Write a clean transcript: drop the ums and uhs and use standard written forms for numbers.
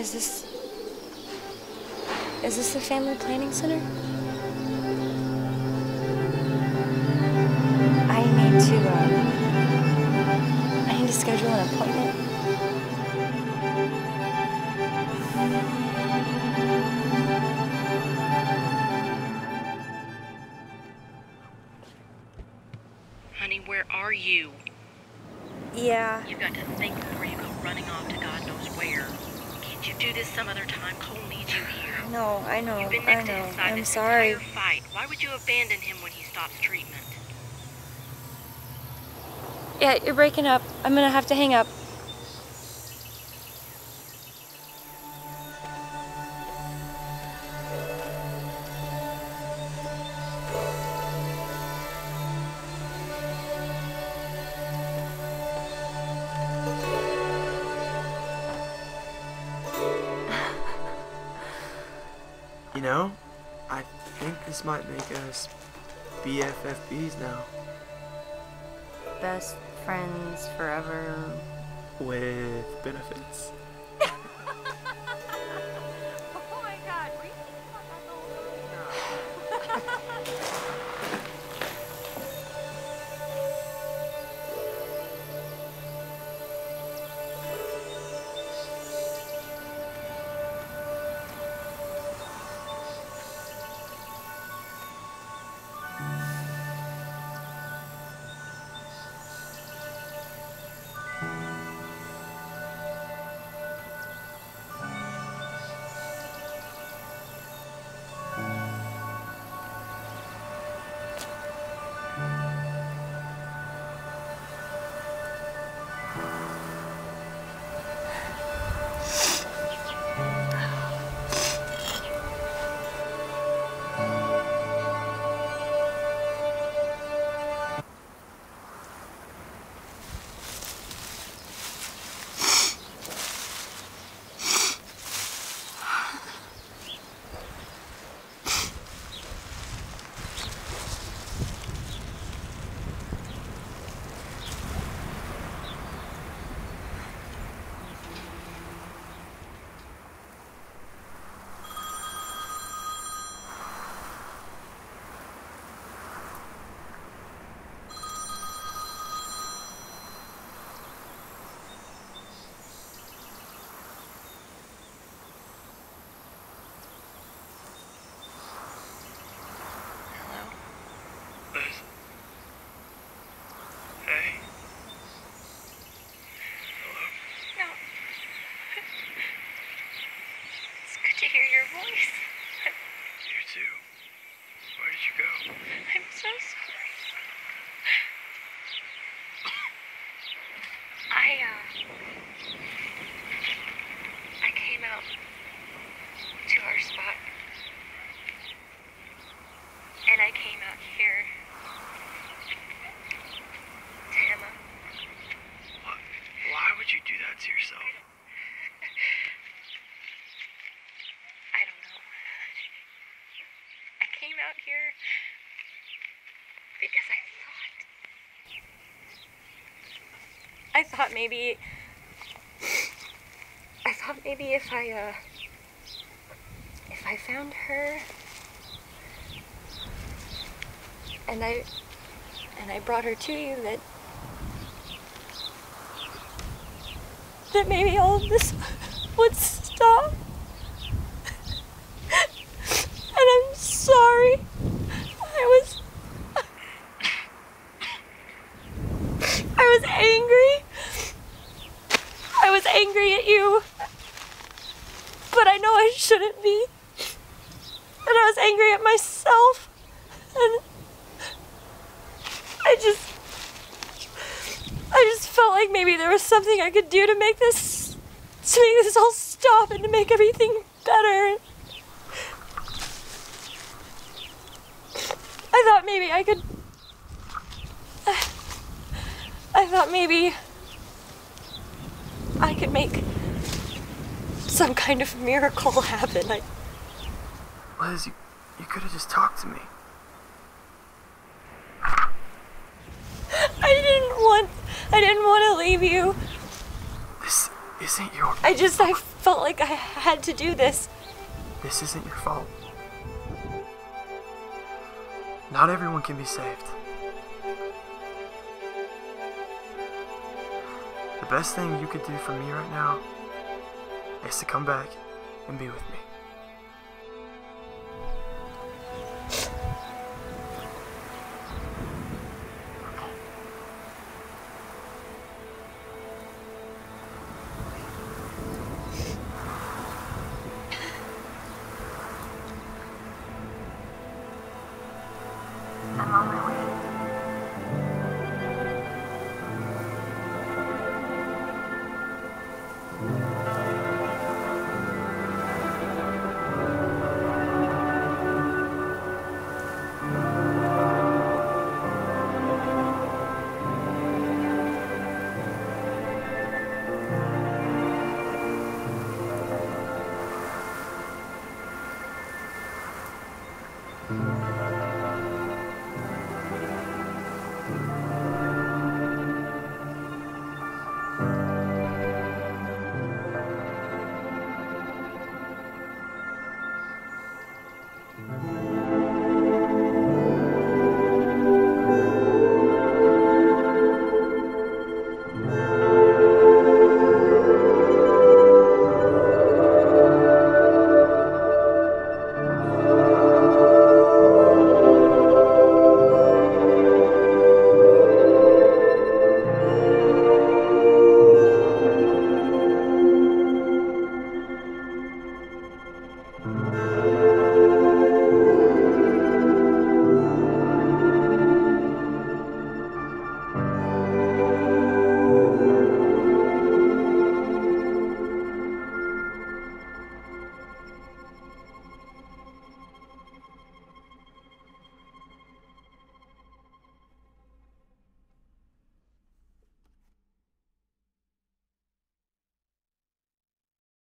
Is this the family planning center? I need to schedule an appointment. Honey, where are you? Yeah. You've got to think before you go running off to God knows where. Can't you do this some other time? Cole needs you here. No, I know. You've been next to his side I'm this sorry. entire fight. Why would you abandon him when he stops treatment? Yeah, you're breaking up. I'm gonna have to hang up. You know, I think this might make us BFFBs now. Best friends forever. With benefits. Oh my God, were you thinking about that the whole time? To hear your voice. You too. Where did you go? I'm so sorry. I came out to our spot. And I came out here to Emma. What? Why would you do that to yourself? I don't know. I came out here because I thought maybe if I found her and I brought her to you, that maybe all of this would stop. And I'm sorry. I was angry. I was angry at you. But I know I shouldn't be. And I was angry at myself. And I just felt like maybe there was something I could do to make this all stop and to make everything better. I thought maybe I could make some kind of miracle happen. Liz, you could have just talked to me. I didn't want to leave you. isn't your... I felt like I had to do this. This isn't your fault. Not everyone can be saved. The best thing you could do for me right now is to come back and be with me. I'm on my way.